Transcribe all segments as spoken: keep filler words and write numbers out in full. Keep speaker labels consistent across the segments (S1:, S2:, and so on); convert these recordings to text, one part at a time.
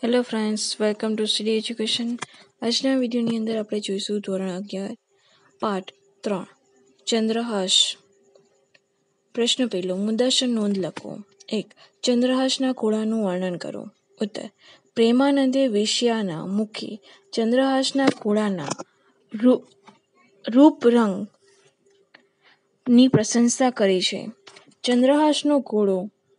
S1: Hello friends, welcome to study education. આજના વિડીયોની અંદર આપણે જોઈશું ધોરણ અગિયાર પાઠ ત્રણ ચંદ્રહાસ. પ્રશ્ન પહેલો, મુદ્દાસર નોંધ લખો. એક. ચંદ્રહાસના ઘોડાનું વર્ણન કરો. ઉત્તર. પ્રેમાનંદે વેશ્યાના મુખે ચંદ્રહાસના ઘોડાના રૂપ રંગની પ્રશંસા કરી છે. ચંદ્રહાસનો ઘોડો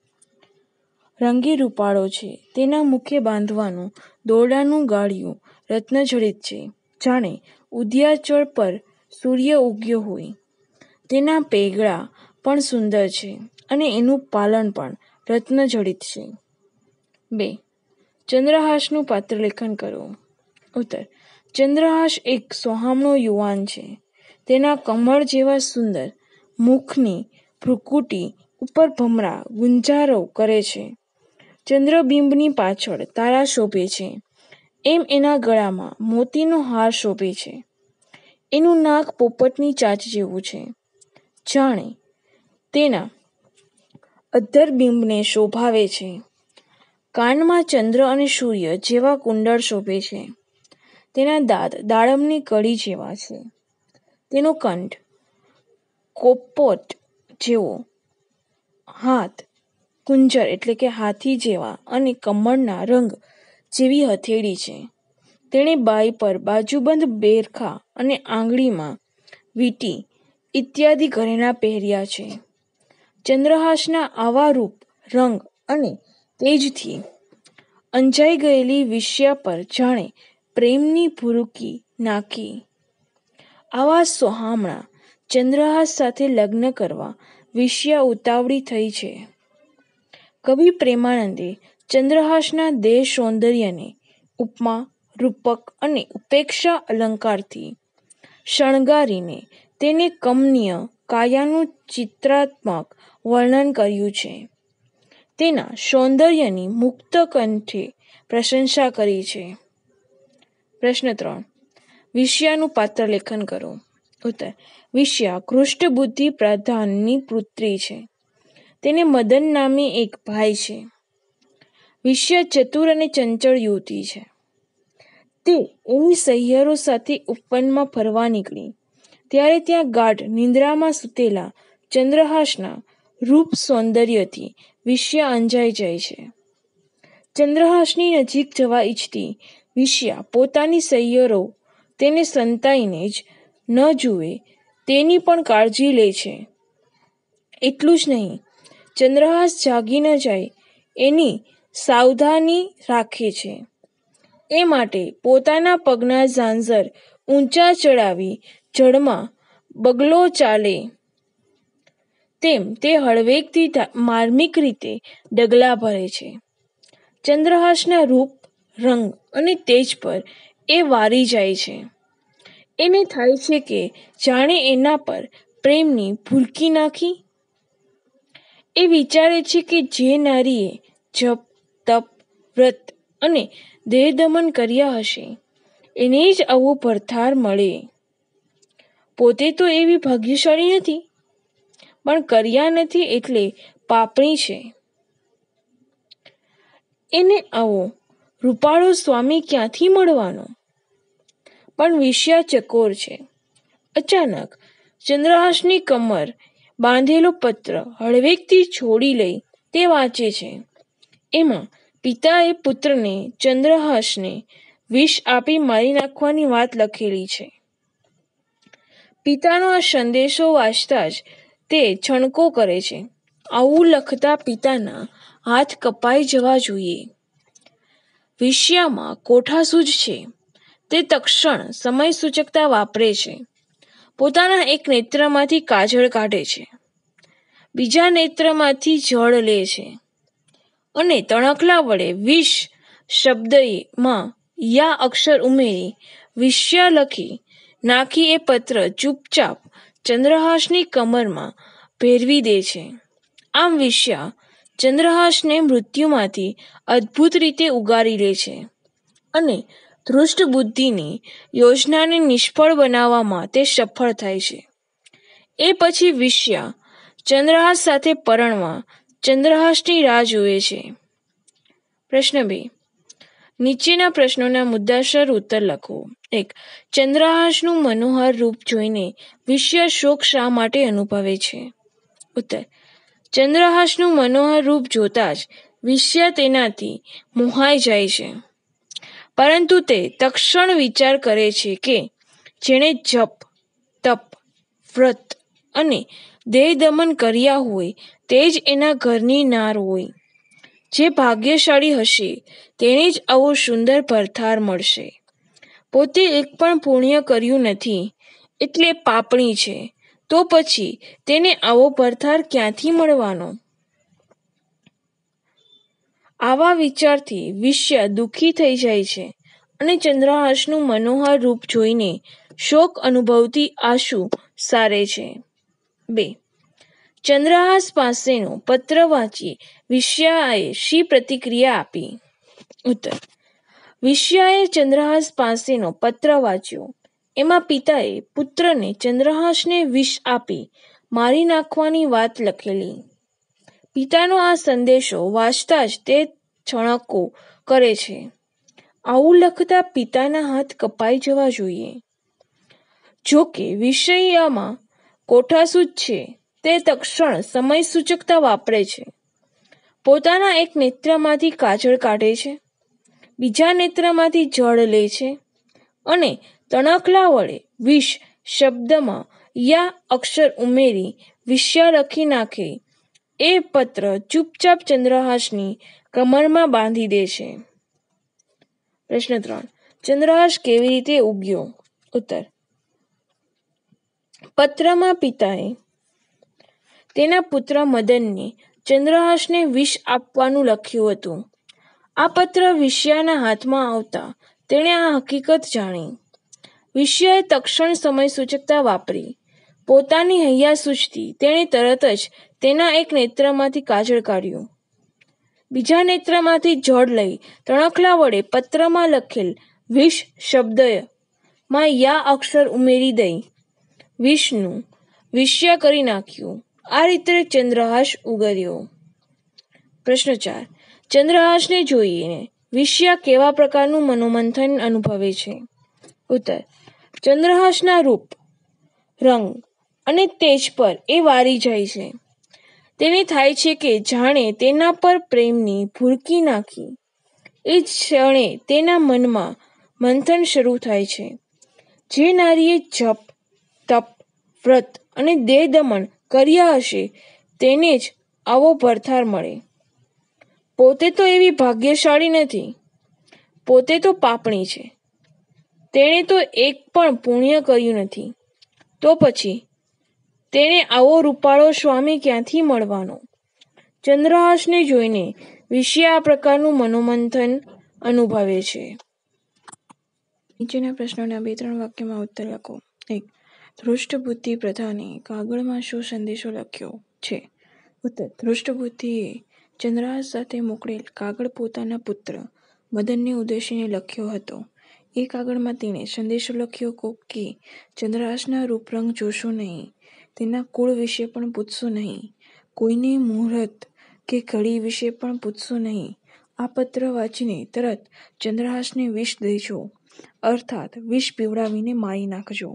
S1: રંગે રૂપાળો છે. તેના મુખે બાંધવાનું દોરડાનું ગાળિયું રત્નજડિત છે, જાણે ઉદયાચળ પર સૂર્ય ઉગ્યો હોય. તેના પેગડા પણ સુંદર છે અને એનું પાલન પણ રત્નજડિત છે. બે. ચંદ્રહાસનું પાત્રલેખન કરો. ઉત્તર. ચંદ્રહાસ એક સોહામણો યુવાન છે. તેના કમળ જેવા સુંદર મુખની ભ્રુકુટી ઉપર ભમરા ગુંજારો કરે છે. ચંદ્રબિંબની પાછળ તારા શોભે છે એમ એના ગળામાં મોતીનો હાર શોભે છે. એનું નાક પોપટની ચાંચ જેવું છે, જાણે તેના અધરબિંબને શોભાવે છે. કાનમાં ચંદ્ર અને સૂર્ય જેવા કુંડળ શોભે છે. તેના દાંત દાડમની કળી જેવા છે. તેનો કંઠ કોપોટ જેવો, હાથ કુંજર એટલે કે હાથી જેવા અને કમળના રંગ જેવી હથેળી છે. તેણે બાઈ પર બાજુબંધ બેરખા અને આંગળીમાં વીંટી ઇત્યાદિ ઘરેણાં પહેર્યા છે. ચંદ્રહાસના આવા રૂપ રંગ અને તેજથી અંજાઈ ગયેલી વેશ્યા પર જાણે પ્રેમની ભૂરુકી નાખી. આવા સોહામણા ચંદ્રહાસ સાથે લગ્ન કરવા વેશ્યા ઉતાવળી થઈ છે. કવિ પ્રેમાનંદે ચંદ્રહાસના દેહ સૌંદર્યને ઉપમા, રૂપક અને ઉપેક્ષા અલંકારથી શણગારીને તેને કમનીય કાયાનું ચિત્રાત્મક વર્ણન કર્યું છે. તેના સૌંદર્યની મુક્ત કંઠે પ્રશંસા કરી છે. પ્રશ્ન ત્રણ. વેશ્યાનું પાત્રલેખન કરો. ઉત્તર. વેશ્યા કૃષ્ણબુદ્ધિ પ્રધાનની પુત્રી છે. તેને મદન નામે એક ભાઈ છે. વેશ્યા ચતુર અને ચંચળ યુવતી છે. તે એની સહિયરો સાથે ઉપવનમાં ફરવા નીકળી ત્યારે ત્યાં ગાઢ નિંદ્રામાં સૂતેલા ચંદ્રહાસના રૂપ સૌંદર્યથી વેશ્યા અંજાઈ જાય છે. ચંદ્રહાસની નજીક જવા ઈચ્છતી વેશ્યા પોતાની સહિયરો તેને સંતાઈને જ ન જુએ તેની પણ કાળજી લે છે. એટલું જ નહીં, ચંદ્રહાસ જાગી ન જાય એની સાવધાની રાખે છે. એ માટે પોતાના પગના ઝાંઝર ઊંચા ચડાવી જળમાં બગલો ચાલે તેમ તે હળવેકથી માર્મિક રીતે ડગલા ભરે છે. ચંદ્રહાસના રૂપ રંગ અને તેજ પર એ વારી જાય છે. એને થાય છે કે જાણે એના પર પ્રેમની ભૂરકી નાખી. એ વિચારે છે કે જે નારીએ જપ, તપ, વ્રત અને દેહદમન કર્યા હશે એને જ આવું ભરથાર મળે. પોતે તો એવી ભાગ્યશાળી નથી, પણ કર્યા નથી એટલે પાપણી છે. એને આવો રૂપાળો સ્વામી ક્યાંથી મળવાનો? પણ વેશ્યા ચકોર છે. અચાનક ચંદ્રહાસની કમર બાંધેલો પત્ર હળવેકથી છોડી લઈ તે વાંચે છે. એમાં પિતાએ પુત્રને ચંદ્રહાસને વિષ આપી મારી નાખવાની વાત લખેલી છે. પિતાનો આ સંદેશો વાંચતા જ તે છણકો કરે છે. આવું લખતા પિતાના હાથ કપાઈ જવા જોઈએ. વેશ્યામાં કોઠાસૂઝ છે. તે તક્ષણ સમય સૂચકતા વાપરે છે. પોતાના એક નેત્રમાંથી કાજળ કાઢે છે, બીજા નેત્રમાંથી જળ લે છે અને તણખલા વડે વિષ શબ્દમાં યા અક્ષર ઉમેરી વેશ્યા લખી નાખી એ પત્ર ચૂપચાપ ચંદ્રહાસની કમરમાં ભેરવી દે છે. આમ વેશ્યા ચંદ્રહાસને મૃત્યુમાંથી અદ્ભુત રીતે ઉગારી લે છે અને ધૃષ્ટ બુદ્ધિની યોજનાને નિષ્ફળ બનાવવામાં તે સફળ થાય છે. એ પછી વેશ્યા ચંદ્રહાસ સાથે પરણવા ચંદ્રહાસની રાહ જુએ છે. પ્રશ્ન બે. નીચેના પ્રશ્નોના મુદ્દાસર ઉત્તર લખો. એક. ચંદ્રહાસનું મનોહર રૂપ જોઈને વિષ્ય શોક શા માટે અનુભવે છે? ઉત્તર. ચંદ્રહાસનું મનોહર રૂપ જોતા જ વિષ્ય તેનાથી મોહાઈ જાય છે, પરંતુ તે તક્ષણ વિચાર કરે છે કે જેણે જપ, તપ, વ્રત અને દેહ દમન કર્યા હોય તે જ એના ઘરની નાર હોય. જે ભાગ્યશાળી હશે તેને જ આવો સુંદર ભરથાર મળશે. પોતે એક પણ પુણ્ય કર્યું નથી એટલે પાપણી છે, તો પછી તેને આવો ભરથાર ક્યાંથી મળવાનો? આવા વિચારથી વિષ્ય દુઃખી થઈ જાય છે અને ચંદ્રહાસનું મનોહર રૂપ જોઈને શોક અનુભવતી આંસુ સારે છે. બે. ચંદ્રહાસ પાસેનો પત્ર વાંચી વિષ્યાએ શી પ્રતિક્રિયા આપી? ઉત્તર. વિષ્યાએ ચંદ્રહાસ પાસેનો પત્ર વાંચ્યો. એમાં પિતાએ પુત્રને ચંદ્રહાસને વિષ આપી મારી નાખવાની વાત લખેલી. પિતાનો આ સંદેશો વાંચતા જ તે છણકો કરે છે. આવું લખતા પિતાના હાથ કપાઈ જવા જોઈએ. જો કે વિષયમાં કોઠાસૂઝ છે તે તક્ષણ સમય સૂચકતા વાપરે છે. પોતાના એક નેત્રમાંથી કાજળ કાઢે છે, બીજા નેત્રમાંથી જળ લે છે અને તણખલા વડે વિષ શબ્દમાં યા અક્ષર ઉમેરી વિષ્યા લખી નાખે એ પત્ર ચૂપચાપ ચંદ્રહાસની કમરમાં બાંધી દે છે. પ્રશ્ન ત્રણ. ચંદ્રહાસ કેવી રીતે ઉગ્યો? ઉત્તર. પત્રમાં પિતાએ તેના પુત્ર મદનને ચંદ્રહાસને વિષ આપવાનું લખ્યું હતું. આ પત્ર વિષ્યાના હાથમાં આવતા તેણે આ હકીકત જાણી. વિષ્યાએ તક્ષણ સમય સૂચકતા વાપરી. પોતાની હૈયાસૂઝથી તેણે તરત જ તેના એક નેત્રમાંથી કાજળ કાઢ્યું, બીજા નેત્રમાંથી જળ લઈ તણખલા વડે પત્રમાં લખેલ વિષ શબ્દમાં યા અક્ષર ઉમેરી દઈ વિષનું વિષ્ય કરી નાખ્યું. આ રીતે ચંદ્રહાસ ઉગર્યો. પ્રશ્ન ચાર. ચંદ્રહાસને જોઈને વિષ્યા કેવા પ્રકારનું મનોમંથન અનુભવે છે? ઉત્તર. ચંદ્રહાસના રૂપ, રંગ અને તેજ પર એ વારી જાય છે. તેને થાય છે કે જાણે તેના પર પ્રેમની ભૂરકી નાખી. એ જ ક્ષણે તેના મનમાં મંથન શરૂ થાય છે. જે નારીએ જપ, તપ, વ્રત અને દેહ દમન કર્યા હશે તેને જ આવો ભરથાર મળે. પોતે તો એવી ભાગ્યશાળી નથી, પોતે તો પાપણી છે. તેણે તો એક પણ પુણ્ય કર્યું નથી, તો પછી તેને આવો રૂપાળો સ્વામી ક્યાંથી મળવાનો? ચંદ્રહાસને જોઈને વિષ્યા આ પ્રકારનું મનોમંથન અનુભવે છે. નીચેના પ્રશ્નોના બે ત્રણ વાક્યમાં ઉત્તર લખો. એક. ધૃષ્ટબુદ્ધિ પ્રધાને કાગળમાં શું સંદેશો લખ્યો છે? ઉત્તર. ધૃષ્ટબુદ્ધિએ ચંદ્રહાસ સાથે મોકલેલ કાગળ પોતાના પુત્ર મદનને ઉદ્દેશીને લખ્યો હતો. એ કાગળમાં તેણે સંદેશો લખ્યો કે ચંદ્રહાસના રૂપરંગ જોશો નહીં, તેના કુળ વિશે પણ પૂછશો નહીં, કોઈને મુહૂર્ત કે ઘડી વિશે પણ પૂછશો નહીં. આ પત્ર વાંચીને તરત ચંદ્રહાસને વિષ દેજો, અર્થાત વિષ પીવડાવીને મારી નાખજો.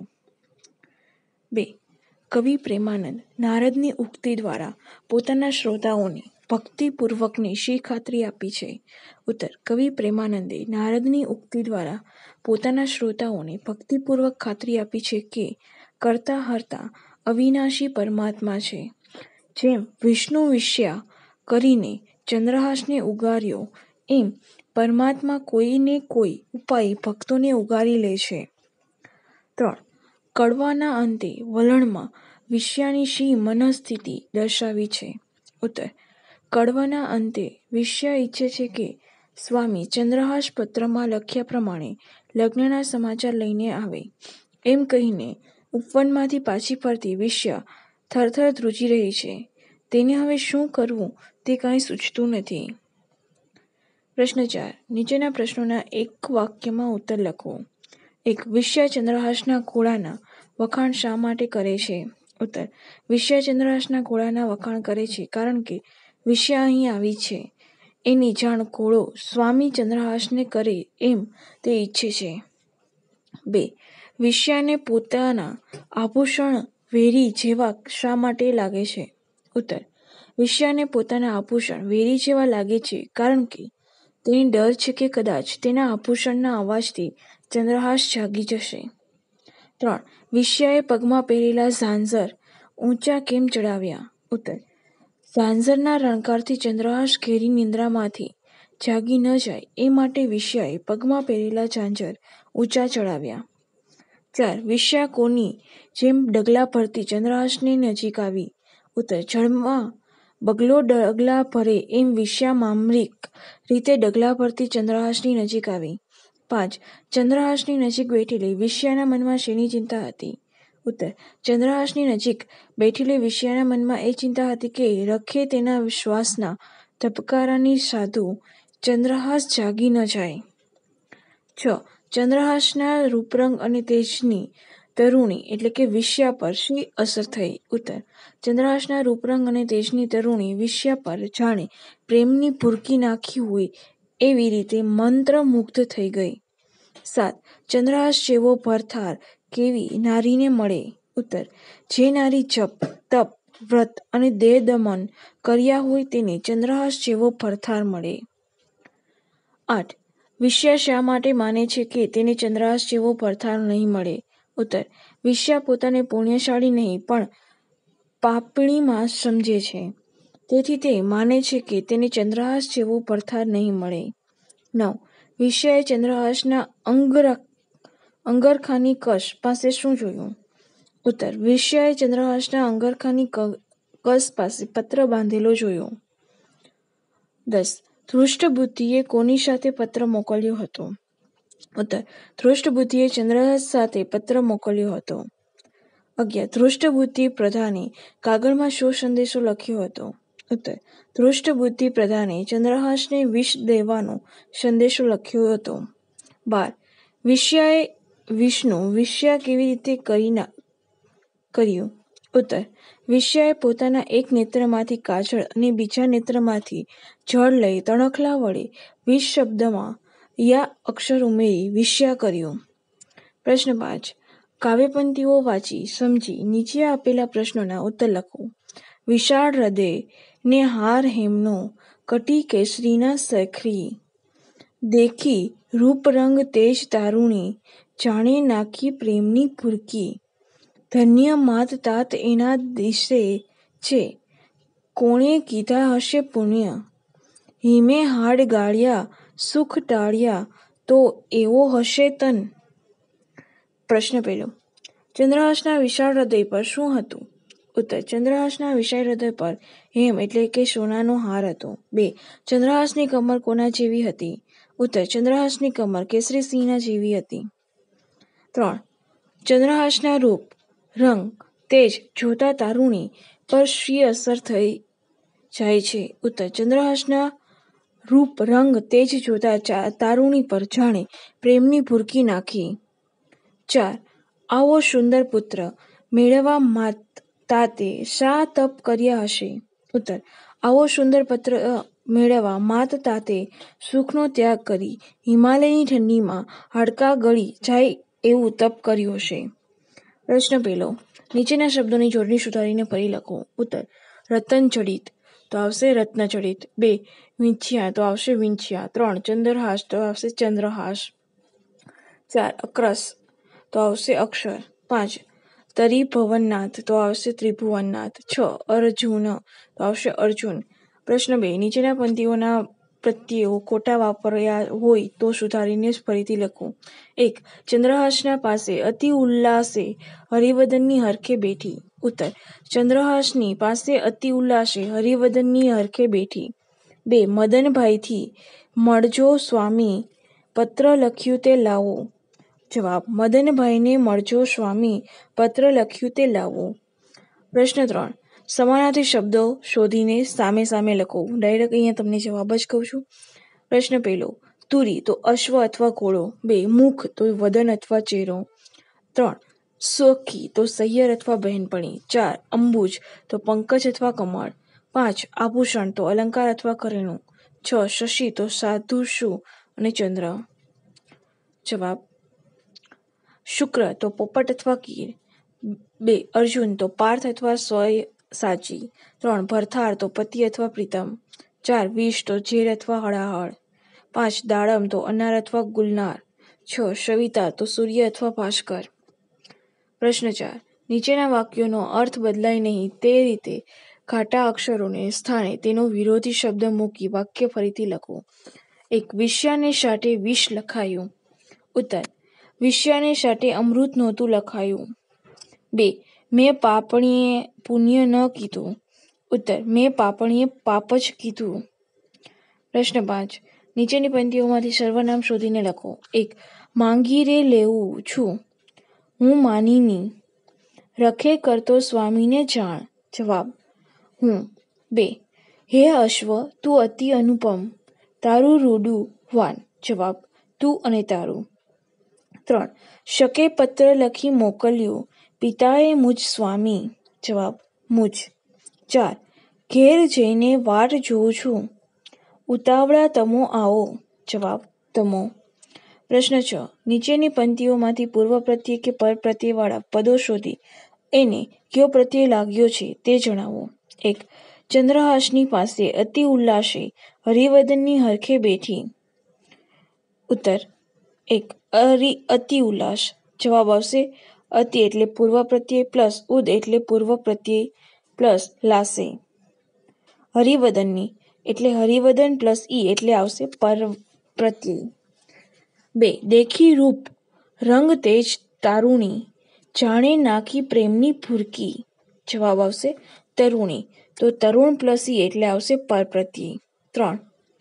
S1: બે. કવિ પ્રેમાનંદ નારદની ઉક્તિ દ્વારા પોતાના શ્રોતાઓને ભક્તિપૂર્વકની શી ખાતરી આપી છે? ઉત્તર. કવિ પ્રેમાનંદે નારદની ઉક્તિ દ્વારા પોતાના શ્રોતાઓને ભક્તિપૂર્વક ખાતરી આપી છે કે કરતા હરતા અવિનાશી પરમાત્મા છે. જેમ વિષ્ણુ વિષ્યા કરીને ચંદ્રહાસને ઉગાર્યો, એમ પરમાત્મા કોઈને કોઈ ઉપાય ભક્તોને ઉગારી લે છે. ત્રણ. કડવાના અંતે વલણમાં વિષ્યાની શી મનઃસ્થિતિ દર્શાવી છે? ઉત્તર. કડવાના અંતે વિષ્યા ઈચ્છે છે કે સ્વામી ચંદ્રહાસ પત્રમાં લખ્યા પ્રમાણે લગ્નના સમાચાર લઈને આવે. એમ કહીને ઉપવનમાંથી પાછી ફરતી વિષ્યા થરથર ધ્રુજી રહી છે. તેને હવે શું કરવું તે કાંઈ સૂચતું નથી. પ્રશ્ન ચાર. નીચેના પ્રશ્નોના એક વાક્યમાં ઉત્તર લખો. એક. વિષ્યા ચંદ્રહાસના ઘોડાના વખાણ શા માટે કરે છે? ઉત્તર. વિષ્યા ચંદ્રહાસના ઘોડાના વખાણ કરે છે કારણ કે વિષ્યા અહીં આવી છે એની જાણ ઘોડો સ્વામી ચંદ્રહાસને કરે એમ તે ઈચ્છે છે. બે. વેશ્યાને પોતાના આભૂષણ વેરી જેવા શા માટે લાગે છે? ઉત્તર. વેશ્યાને પોતાના આભૂષણ વેરી જેવા લાગે છે કારણ કે તેને ડર છે કે કદાચ તેના આભૂષણના અવાજથી ચંદ્રહાસ જાગી જશે. ત્રણ. વેશ્યાએ પગમાં પહેરેલા ઝાંઝર ઊંચા કેમ ચડાવ્યા? ઉત્તર. ઝાંઝરના રણકારથી ચંદ્રહાસ ઘેરી નિંદ્રામાંથી જાગી ન જાય એ માટે વેશ્યાએ પગમાં પહેરેલા ઝાંઝર ઊંચા ચડાવ્યા. ચાર. વેશ્યા કોની જેમ ડગલા ભરતી ચંદ્રહાસની નજીક આવી? ઉત્તર. જળમાં બગલો ડગલા ભરે એમ વેશ્યા મામરિક રીતે ડગલા ભરતી ચંદ્રહાસની નજીક આવી. પાંચ. ચંદ્રહાસની નજીક બેઠેલી વેશ્યાના મનમાં શેની ચિંતા હતી? ઉત્તર. ચંદ્રહાસની નજીક બેઠેલી વેશ્યાના મનમાં એ ચિંતા હતી કે રખે તેના શ્વાસના ધબકારાની સાધુ ચંદ્રહાસ જાગી ન જાય. છ. ચંદ્રહાસના રૂપરંગ અને તેજની તરુણી એટલે કે વેશ્યા પર શી અસર થઈ? ઉત્તર. ચંદ્રહાસના રૂપરંગ અને તેજની તરુણી વેશ્યા પર જાણે પ્રેમની ભૂરકી નાખી હોય એવી રીતે મંત્રમુગ્ધ થઈ ગઈ. સાત. ચંદ્રહાસ જેવો ભરથાર કેવી નારીને મળે? ઉત્તર. જે નારી જપ, તપ, વ્રત અને દેહ દમન કર્યા હોય તેને ચંદ્રહાસ જેવો ભરથાર મળે. આઠ. વેશ્યા શા માટે માને છે કે તેને ચંદ્રહાસ જેવો ભરથાર નહીં મળે? ઉત્તર. વેશ્યા પોતાને પુણ્યશાળી નહીં પણ પાપણીમાં સમજે છે તેથી તે માને છે કે તેને ચંદ્રહાસ જેવો ભરથાર નહીં મળે. નવ. વેશ્યાએ ચંદ્રહાસના અંગરા અંગરખાની કસ પાસે શું જોયું? ઉત્તર. વેશ્યાએ ચંદ્રહાસના અંગરખાની કસ પાસે પત્ર બાંધેલો જોયો. દસ. ધૃષ્ટબુદ્ધિએ કોની સાથે પત્ર મોકલ્યો હતો? ઉત્તર. ધૃષ્ટબુદ્ધિએ ચંદ્રહાસ સાથે પત્ર મોકલ્યો હતો. અગિયાર. ધૃષ્ટબુદ્ધિ પ્રધાને કાગળમાં શો સંદેશો લખ્યો હતો? ઉત્તર. ધૃષ્ટબુદ્ધિ પ્રધાને ચંદ્રહાસને વિષ દેવાનો સંદેશો લખ્યો હતો. બાર. વેશ્યાએ વિષનું વેશ્યા કેવી રીતે કરી ના કર્યું? ઉત્તર. વેશ્યાએ પોતાના એક નેત્રમાંથી કાજળ અને બીજા નેત્રમાંથી જળ લઈ તણખલા વડે વિષ શબ્દમાં યા અક્ષર ઉમેરી વેશ્યા કર્યું. પ્રશ્ન પાંચ. કાવ્યપંક્તિઓ વાંચી સમજી નીચે આપેલા પ્રશ્નોના ઉત્તર લખો. વિશાળ હૃદય ને હાર હેમનો કટી કેસરીના શેખરી દેખી રૂપરંગ તેજ તારુણી જાણે નાખી પ્રેમની ભૂરકી ધન્ય માત તાત એના દિશે છે કોણે કીધા હશે પુણ્ય હિમે હાડ ગાળ્યા સુખ ટાળ્યા તો એવો હશે તન. પ્રશ્ન પહેલો. ચંદ્રહાસના વિશાળ હૃદય પર શું હતું? ઉત્તર. ચંદ્રહાસના વિશાળ હૃદય પર હેમ એટલે કે સોનાનો હાર હતો. બે. ચંદ્રહાસની કમર કોના જેવી હતી? ઉત્તર. ચંદ્રહાસની કમર કેસરી સિંહના જેવી હતી. ત્રણ. ચંદ્રહાસના રૂપ રંગ તેજ જોતા તારુણી પર શી અસર થઈ જાય છે? ઉત્તર. ચંદ્રહાસના રૂપ રંગ તેજ જોતા તારુણી પર જાણે પ્રેમની ભૂરકી નાખી. ચાર. આવો સુંદર પુત્ર મેળવવા માત તાતે શા તપ કર્યા હશે? ઉત્તર. આવો સુંદર પુત્ર મેળવવા માત તાતે સુખનો ત્યાગ કરી હિમાલયની ઠંડીમાં હાડકાં ગળી જાય એવું તપ કર્યું હશે. પ્રશ્ન પહેલો. નીચેના શબ્દોની જોડણી સુધારીને ફરી લખો. ઉત્તર. રતનજડિત તો આવશે રત્નજડિત. બે. વિંછ્યા તો આવશે વિંછ્યા. ત્રણ. ચંદ્રહાસ તો આવશે ચંદ્રહાસ. ચાર. અક્રસ તો આવશે અક્ષર. પાંચ. ત્રિભુવનનાથ તો આવશે ત્રિભુવનનાથ. છ. અર્જુન તો આવશે અર્જુન. પ્રશ્ન બે. નીચેના પંક્તિઓના પ્રત્યયો ખોટા વાપર્યા હોય તો સુધારીને ફરીથી લખો. એક. ચંદ્રહાસના પાસે અતિ ઉલ્લાસે હરિવદનની હરખે બેઠી. ઉત્તર. ચંદ્રહાસની પાસે અતિ ઉલ્લાસે હરિવદનની હરખે બેઠી. બે. મદનભાઈથી મળજો સ્વામી પત્ર લખ્યું તે લાવો. જવાબ. મદનભાઈને મળજો સ્વામી પત્ર લખ્યું તે લાવો. પ્રશ્ન ત્રણ. સમાનાર્થી શબ્દો શોધીને સામે સામે લખો. ડાયરેક્ટ અહીંયા તમને જવાબ જ કહું છું. પ્રશ્ન પહેલો. તુરી તો અશ્વ અથવા ઘોડો. બે. મુખ તો વદન અથવા ચહેરો. ત્રણ. સખી તો સહિયર અથવા બહેનપણી. ચાર. અંબુજ તો પંકજ અથવા કમળ. પાંચ. આભૂષણ તો અલંકાર અથવા ઘરેણું. છ શશી તો સાધુ શું અને ચંદ્ર. જવાબ શુક્ર તો પોપટ અથવા કીર. બે અર્જુન તો પાર્થ અથવા સોય સાચી. ત્રણ ભરથાર તો પતિ અથવા પ્રીતમ. ચાર વિષ તો ઝેર અથવા હળાહળ. પાંચ દાડમ તો અનાર અથવા ગુલનાર. છ સવિતા તો સૂર્ય અથવા ભાસ્કર. પ્રશ્ન ચાર નીચેના વાક્યોનો અર્થ બદલાય નહીં તે રીતે ઘાટા અક્ષરોને સ્થાને તેનો વિરોધી શબ્દ મૂકી વાક્ય ફરીથી લખો. એક વિષ્યાને સાટે વિષ લખાયું. ઉત્તર વિષ્યાને સાટે અમૃત નહોતું લખાયું. બે મેં પાપણીએ પુણ્ય ન કીધું. ઉત્તર મેં પાપણીએ પાપ જ કીધું. પ્રશ્ન પાંચ નીચેની પંક્તિઓમાંથી સર્વનામ શોધીને લખો. એક માંગી રે લેવું છું હું માનીની. રખે કરતો સ્વામીને જાણ. જવાબ હું. બે હે અશ્વ તું અતિ અનુપમ તારું રૂડું વાન. જવાબ તું અને તારું. ત્રણ શકે પત્ર લખી મોકલ્યું પિતાએ મુજ સ્વામી. જવાબ મુજ. ચાર ઘેર જઈને વાટ જોઉં છું ઉતાવળા તમો આવો. જવાબ તમો. પ્રશ્ન છ નીચેની પંક્તિઓમાંથી પૂર્વ પ્રત્યય કે પર પ્રત્યયવાળા પદો શોધી એને કયો પ્રત્યય લાગ્યો છે તે જણાવો. એક ચંદ્રહાસની પાસે અતિ ઉલ્લાસે હરિવદનની હરખે બેઠી. ઉત્તર એક અરિ અતિ ઉલ્લાસ. જવાબ આવશે અતિ એટલે પૂર્વ પ્રત્યય પ્લસ ઉદ એટલે પૂર્વ પ્રત્યય પ્લસ લાસે. હરિવદનની એટલે હરિવદન પ્લસ ઈ એટલે આવશે પર પ્રત્યય. બે દેખી રૂપ રંગ તેજ તારુણી જાણે નાખી પ્રેમની ભૂરકી. જવાબ આવશે તરુણી તો તરુણ પ્લસ ઈ એટલે આવશે પર પ્રત્યય. ત્રણ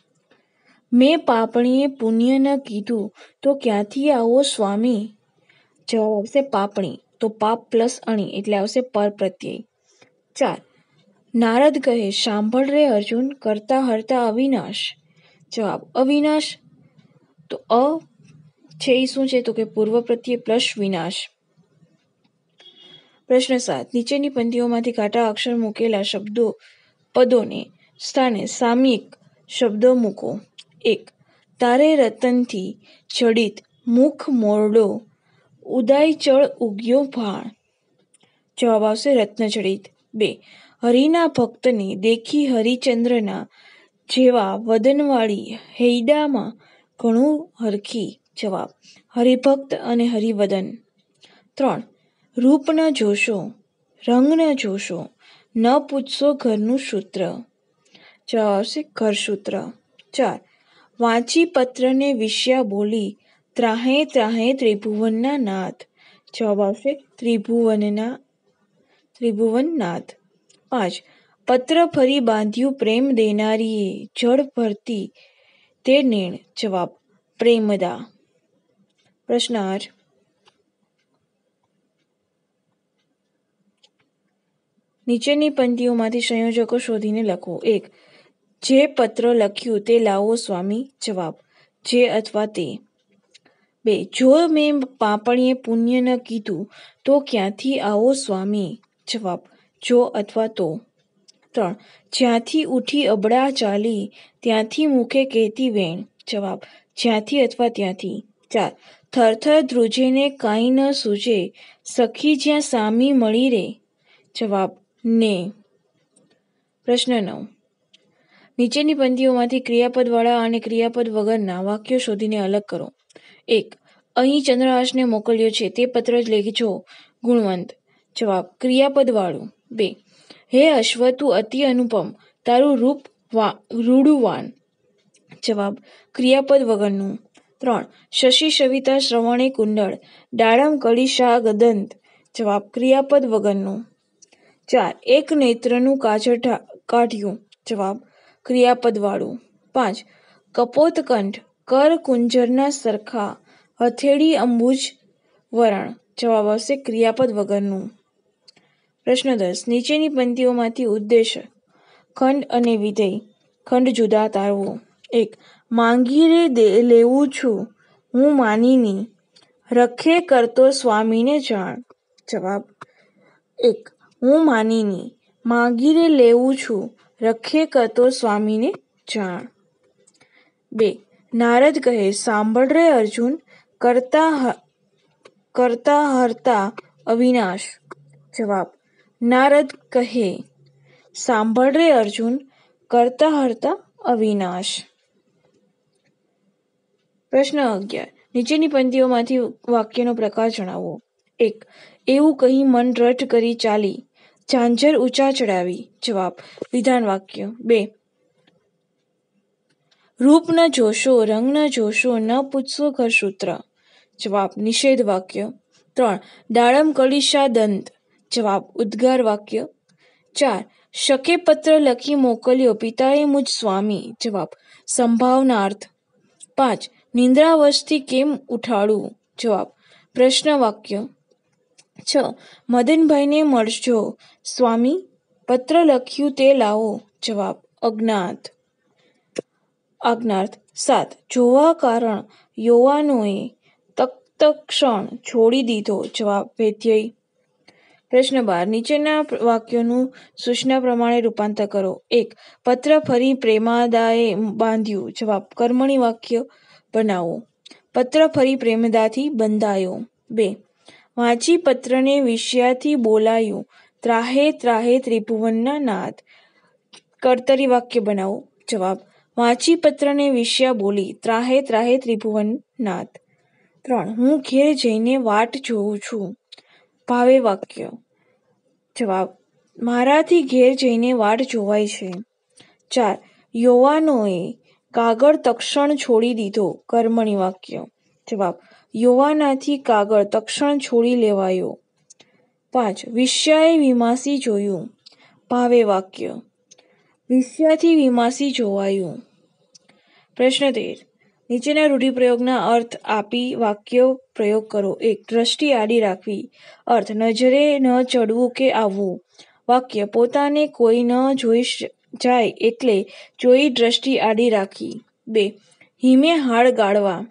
S1: મેં પાપણીએ પુણ્ય ન કીધું તો ક્યાંથી આવો સ્વામી. જવાબ આવશે પાપણી તો પાપ પ્લસ અણી એટલે આવશે પર પ્રત્યય. ચાર નારદ કહે સાંભળ રે અર્જુન કરતા હરતા અવિનાશ. જવાબ અવિનાશ તો અ છે એ શું છે તો કે પૂર્વ પ્રત્યય પ્લસ વિનાશ. પ્રશ્ન સાત નીચેની પંક્તિઓમાંથી ઘાટા અક્ષર મૂકેલા શબ્દો પદોને સ્થાને સામયિક શબ્દો મૂકો. એક તારે રતનથી જડિત મુખ મોરડો ઉદાય ચળ ઉગ્યો ભાણ. જવાબ આવશે રત્નજડિત. બે હરિના ભક્તને દેખી હરિચંદ્રના જેવા વદનવાળી હૈડામાં ઘણું હરખી. જવાબ હરિભક્ત અને હરિવદન. ત્રણ રૂપ ન જોશો રંગ ન જોશો ન પૂછશો ઘરનું સૂત્ર. જવાબ આવશે ઘરસૂત્ર. ચાર વાંચી પત્રને વિષ્યા બોલી ત્રાહે ત્રાહે ત્રિભુવનના નાથ. જવાબ આવશે ત્રિભુવનના ત્રિભુવનનાથ. પાંચ પત્ર ફરી બાંધ્યું પ્રેમ દેનારીએ જળ ભરતી તે નેણ. જવાબ પ્રેમદા. પ્રશ્ન આઠ નીચેની પંક્તિઓમાંથી સંયોજકો શોધીને લખો. એક જે પત્ર લખ્યું તે લાવો સ્વામી. જવાબ જે અથવા તે. બે જો મેં પાપણીએ પુણ્ય ન કીધું તો ક્યાંથી આવો સ્વામી. જવાબ જો અથવા તો. ત્રણ જ્યાંથી ઉઠી અબળા ચાલી ત્યાંથી મુખે કહેતી વેણ. જવાબ જ્યાંથી અથવા ત્યાંથી. ચાર થરથર ધ્રુજે ને કાંઈ ન સૂજે સખી જ્યાં સામી મળી રે. જવાબ ને. પ્રશ્ન નવ નીચેની પંક્તિઓમાંથી ક્રિયાપદવાળા અને ક્રિયાપદ વગરના વાક્યો શોધીને અલગ કરો. એક અહીં ચંદ્રહાસને મોકલ્યો છે તે પત્ર જ લેખજો ગુણવંત. જવાબ ક્રિયાપદવાળું. બે હે અશ્વ તું અતિ અનુપમ તારું રૂપ વા રૂડુવાન. જવાબ ક્રિયાપદ વગરનું. ત્રણ શશી સવિતા શ્રવણે કુંડળ દાડમ કળી શા ગદંત. જવાબ ક્રિયાપદ વગરનું. ચાર એક નેત્રનું કાજળ કાઢ્યું. જવાબ ક્રિયાપદવાળું. પાંચ કપોતકંઠ કર કુંજરના સરખા હથેળી અંબુજ વરણ. જવાબ આવશે ક્રિયાપદ વગરનું. પ્રશ્ન દસ નીચેની પંક્તિઓમાંથી ઉદ્દેશ ખંડ અને વિધેય ખંડ જુદા તારવો. એક માંગી રે દે લેવું છું હું માનીની રખે કરતો સ્વામીને જાણ. જવાબ એક હું માનીની માંગી રે લેવું છું રખે કરતો સ્વામીને જાણ. બે. નારદ કહે, સાંભળ રે અર્જુન, કરતા કરતા હરતા અવિનાશ. જવાબ. નારદ કહે, સાંભળ રે અર્જુન, કરતા હરતા અવિનાશ. પ્રશ્ન અગિયાર. નીચેની પંક્તિઓમાંથી વાક્યનો પ્રકાર જણાવો. એક. એવું કહી મન રટ કરી ચાલી, ઝાંઝર ઊંચા ચડાવી. જવાબ. વિધાન વાક્ય. બે. રૂપ ન જોશો, રંગ ન જોશો, ન પૂછશો ઘરસૂત્ર. જવાબ. નિષેધ વાક્ય. ત્રણ. દાડમ કલિશા દંત. જવાબ. ઉદ્ગાર વાક્ય. ચાર. શકે પત્ર લખી મોકલ્યો, પિતાએ મુજ સ્વામી. જવાબ. સંભાવનાર્થ. પાંચ. નિંદ્રાવશથી કેમ ઉઠાડું. જવાબ. પ્રશ્ન વાક્ય. છ. મદનભાઈને મળજો સ્વામી, પત્ર લખ્યું તે લાવો. જવાબ. અજ્ઞાત આજ્ઞાર્થ. સાત. જોવા કારણ યુવાનોએ તત્ક્ષણ છોડી દીધો. જવાબ. વ્યત્યય. પ્રશ્ન બાર. નીચેના વાક્યોનું સૂચના પ્રમાણે રૂપાંતર કરો. એક. પત્ર ફરી પ્રેમાદાએ બાંધ્યું. જવાબ. કર્મણી વાક્ય બનાવો. પત્ર ફરી પ્રેમદાથી બંધાયો. બે. વાંચી પત્રને વિષયાથી બોલાયું, ત્રાહે ત્રાહે ત્રિભુવનના નાથ. કર્તરી વાક્ય બનાવો. જવાબ. વાંચી પત્રને વિષયા બોલી, ત્રાહે ત્રાહે ત્રિભુવન નાથ. ત્રણ. હું ઘેર જઈને વાટ જોઉં છું. ભાવે વાક્ય. જવાબ. મારાથી ઘેર જઈને વાટ જોવાય છે. ચાર. યુવાનોએ કાગળ તક્ષણ છોડી દીધો. કર્મણી વાક્ય. જવાબ. યુવાનાથી કાગળ તક્ષણ છોડી લેવાયો. પાંચ. વિષયાએ વિમાસી જોયું. ભાવે વાક્ય. વિષયાથી વિમાસી જોવાયું. પ્રશ્ન તેર. નીચેના રૂઢિપ્રયોગના અર્થ આપી વાક્ય પ્રયોગ કરો. એક. દ્રષ્ટિ આડી રાખવી. અર્થ નજરે ન ચડવું કે આવવું. વાક્ય. પોતાને કોઈ ન જોઈ જાય એટલે જોઈ દ્રષ્ટિ આડી રાખી. બે. હિમે હાડ ગાળવા.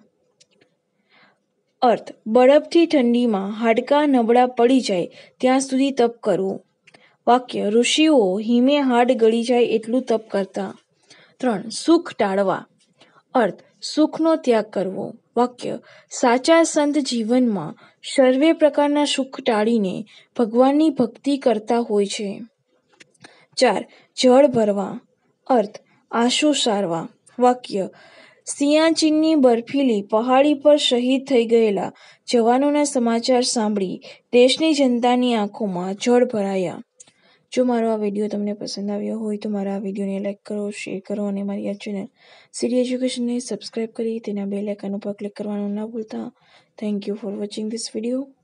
S1: અર્થ બરફથી ઠંડીમાં હાડકાં નબળા પડી જાય ત્યાં સુધી તપ કરવું. વાક્ય. ઋષિઓ હિમે હાડ ગળી જાય એટલું તપ કરતા. ત્રણ. સુખ ટાળવા. અર્થ સુખનો ત્યાગ કરવો. વાક્ય. સાચા સંત જીવનમાં સર્વે પ્રકારના સુખ ટાળીને ભગવાનની ભક્તિ કરતા હોય છે. ચાર. જળ ભરવા. અર્થ આંસુ સારવા. વાક્ય. સિયાચીનની બર્ફીલી પહાડી પર શહીદ થઈ ગયેલા જવાનોના સમાચાર સાંભળી દેશની જનતાની આંખોમાં જળ ભરાયા. જો મારો આ વિડીયો તમને પસંદ આવ્યો હોય તો મારા આ વિડીયોને લાઈક કરો, શેર કરો અને મારી આ ચેનલ સિટી એજ્યુકેશનને સબસ્ક્રાઈબ કરી તેના બેલ આઇકન ઉપર ક્લિક કરવાનું ના ભૂલતા. Thank you for watching this video.